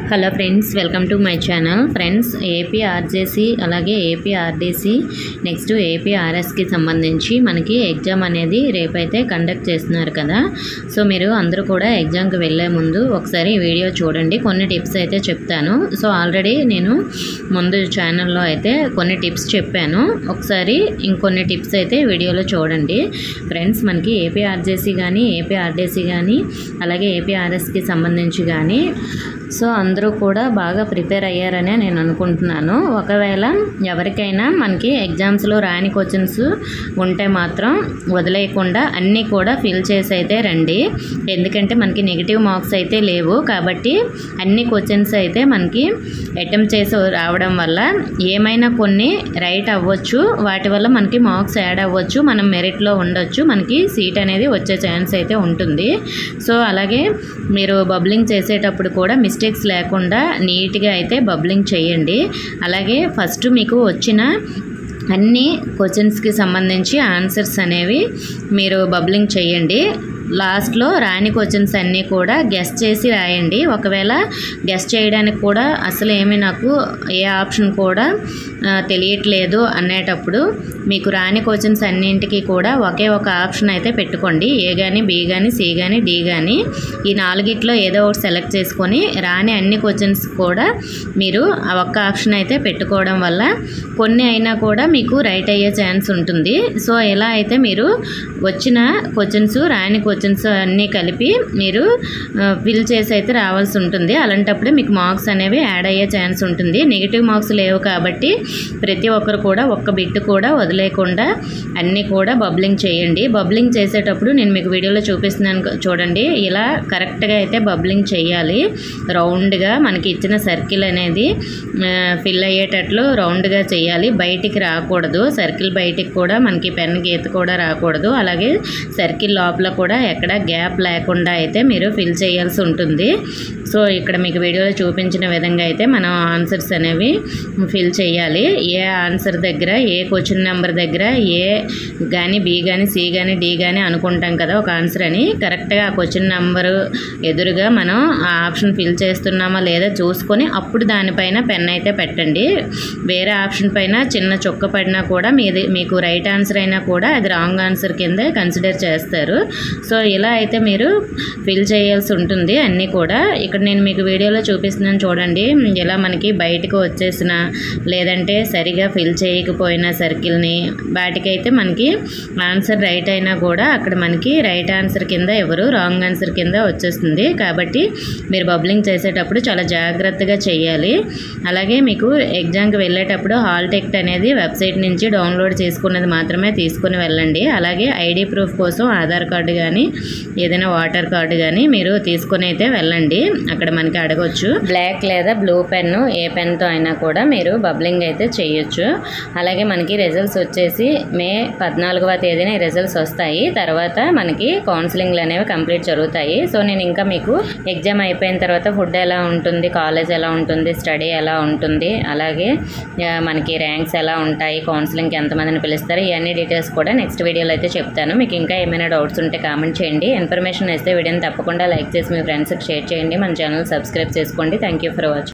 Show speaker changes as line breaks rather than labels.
Hello friends, welcome to my channel. Friends, AP RJC అలాగే AP RDC next AP ఆర్ఎస్కి సంబంధించి మనకి exam అనేది రేపైతే కండక్ట్ చేస్తున్నారు కదా. సో మీరు అందరూ కూడా ఎగ్జామ్కి వెళ్ళే ముందు ఒకసారి వీడియో చూడండి. కొన్ని టిప్స్ అయితే చెప్తాను. సో ఆల్రెడీ నేను ముందు ఛానల్లో అయితే కొన్ని టిప్స్ చెప్పాను. ఒకసారి ఇంకొన్ని టిప్స్ అయితే వీడియోలో చూడండి. ఫ్రెండ్స్, మనకి ఏపీ ఆర్జేసీ కానీ ఏపీ ఆర్డీసీ కానీ అలాగే ఏపీ ఆర్ఎస్కి సంబంధించి కానీ సో అందరూ కూడా బాగా ప్రిపేర్ అయ్యారనే నేను అనుకుంటున్నాను. ఒకవేళ ఎవరికైనా మనకి ఎగ్జామ్స్లో రాని క్వశ్చన్స్ ఉంటే మాత్రం వదిలేయకుండా అన్నీ కూడా ఫిల్ చేసి అయితే రండి. ఎందుకంటే మనకి నెగిటివ్ మార్క్స్ అయితే లేవు కాబట్టి అన్ని క్వశ్చన్స్ అయితే మనకి అటెంప్ట్ చేసి రావడం వల్ల ఏమైనా కొన్ని రైట్ అవ్వచ్చు. వాటి వల్ల మనకి మార్క్స్ యాడ్ అవ్వచ్చు, మనం మెరిట్లో ఉండొచ్చు, మనకి సీట్ అనేది వచ్చే ఛాన్స్ అయితే ఉంటుంది. సో అలాగే మీరు బబ్లింగ్ చేసేటప్పుడు కూడా మిస్టేక్స్ లేకుండా నీట్గా అయితే బబ్లింగ్ చేయండి. అలాగే ఫస్ట్ మీకు వచ్చిన అన్ని క్వశ్చన్స్కి సంబంధించి ఆన్సర్స్ అనేవి మీరు బబ్లింగ్ చేయండి. లాస్ట్లో రాని క్వశ్చన్స్ అన్నీ కూడా గెస్ చేసి రాయండి. ఒకవేళ గెస్ చేయడానికి కూడా అసలు ఏమీ నాకు ఏ ఆప్షన్ కూడా తెలియట్లేదు అనేటప్పుడు మీకు రాని క్వశ్చన్స్ అన్నింటికి కూడా ఒకే ఒక ఆప్షన్ అయితే పెట్టుకోండి. ఏ కానీ, బి కానీ, సి కానీ, డి కానీ ఈ నాలుగిట్లో ఏదో ఒకటి సెలెక్ట్ చేసుకొని రాని అన్ని క్వశ్చన్స్ కూడా మీరు ఆ ఒక్క ఆప్షన్ అయితే పెట్టుకోవడం వల్ల కొన్ని అయినా కూడా మీకు రైట్ అయ్యే ఛాన్స్ ఉంటుంది. సో ఎలా అయితే మీరు వచ్చిన క్వశ్చన్స్ రాని క్వశ్చన్స్ అన్నీ కలిపి మీరు ఫిల్ చేసి అయితే రావాల్సి ఉంటుంది. అలాంటప్పుడే మీకు మార్క్స్ అనేవి యాడ్ అయ్యే ఛాన్స్ ఉంటుంది. నెగిటివ్ మార్క్స్ లేవు కాబట్టి ప్రతి ఒక్కరు కూడా ఒక్క బిట్ కూడా వదిలేకుండా అన్నీ కూడా బబ్లింగ్ చేయండి. బబ్లింగ్ చేసేటప్పుడు నేను మీకు వీడియోలో చూపిస్తున్నాను చూడండి. ఇలా కరెక్ట్గా అయితే బబ్లింగ్ చేయాలి. రౌండ్గా మనకి ఇచ్చిన సర్కిల్ అనేది ఫిల్ అయ్యేటట్లు రౌండ్గా చేయాలి. బయటికి రాకూడదు. సర్కిల్ బయటికి కూడా మనకి పెన్ గీత కూడా రాకూడదు. అలాగే సర్కిల్ లోపల కూడా ఎక్కడ గ్యాప్ లేకుండా అయితే మీరు ఫిల్ చేయాల్సి ఉంటుంది. సో ఇక్కడ మీకు వీడియోలో చూపించిన విధంగా అయితే మనం ఆన్సర్స్ అనేవి ఫిల్ చేయాలి. ఏ ఆన్సర్ దగ్గర, ఏ క్వశ్చన్ నెంబర్ దగ్గర ఏ కానీ, బి కానీ, సి కానీ, డి కానీ అనుకుంటాం కదా ఒక ఆన్సర్ అని, కరెక్ట్గా ఆ క్వశ్చన్ నెంబరు ఎదురుగా మనం ఆ ఆప్షన్ ఫిల్ చేస్తున్నామా లేదా చూసుకొని అప్పుడు దానిపైన పెన్ అయితే పెట్టండి. వేరే ఆప్షన్ పైన చిన్న చొక్క పడినా కూడా మీకు రైట్ ఆన్సర్ అయినా కూడా అది రాంగ్ ఆన్సర్ కింద కన్సిడర్ చేస్తారు. సో ఇలా అయితే మీరు ఫిల్ చేయాల్సి ఉంటుంది అన్నీ కూడా. ఇక్కడ నేను మీకు వీడియోలో చూపిస్తున్నాను చూడండి. ఇలా మనకి బయటకు వచ్చేసిన లేదంటే సరిగా ఫిల్ చేయకపోయిన సర్కిల్ని వాటికైతే మనకి ఆన్సర్ రైట్ అయినా కూడా అక్కడ మనకి రైట్ ఆన్సర్ కింద ఎవరు రాంగ్ ఆన్సర్ కింద వచ్చేస్తుంది. కాబట్టి మీరు బబ్లింగ్ చేసేటప్పుడు చాలా జాగ్రత్తగా చేయాలి. అలాగే మీకు ఎగ్జామ్కి వెళ్ళేటప్పుడు హాల్ టికెట్ అనేది వెబ్సైట్ నుంచి డౌన్లోడ్ చేసుకున్నది మాత్రమే తీసుకుని వెళ్ళండి. అలాగే ఐడి ప్రూఫ్ కోసం ఆధార్ కార్డు కానీ ఏదైనా ఓటర్ కార్డు కానీ మీరు తీసుకుని అయితే వెళ్ళండి. అక్కడ మనకి అడగొచ్చు. బ్లాక్ లేదా బ్లూ పెన్ను ఏ పెన్తో అయినా కూడా మీరు బబ్లింగ్ అయితే చేయొచ్చు. అలాగే మనకి రిజల్ట్స్ వచ్చేసి మే 14వ తేదీన రిజల్ట్స్ వస్తాయి. తర్వాత మనకి కౌన్సిలింగ్లు అనేవి కంప్లీట్ జరుగుతాయి. సో నేను ఇంకా మీకు ఎగ్జామ్ అయిపోయిన తర్వాత ఫుడ్ ఎలా ఉంటుంది, కాలేజ్ ఎలా ఉంటుంది, స్టడీ ఎలా ఉంటుంది, అలాగే మనకి ర్యాంక్స్ ఎలా ఉంటాయి, కౌన్సిలింగ్కి ఎంతమందిని పిలుస్తారు, ఇవన్నీ డీటెయిల్స్ కూడా నెక్స్ట్ వీడియోలో అయితే చెప్తాను. మీకు ఇంకా ఏమైనా డౌట్స్ ఉంటే కామెంట్ చేయండి. ఇన్ఫర్మేషన్ ఇస్తే వీడియోని తప్పకుండా లైక్ చేసి మీ ఫ్రెండ్స్కి షేర్ చేయండి. మన ఛానల్ సబ్స్క్రైబ్ చేసుకోండి. Thank you for watching.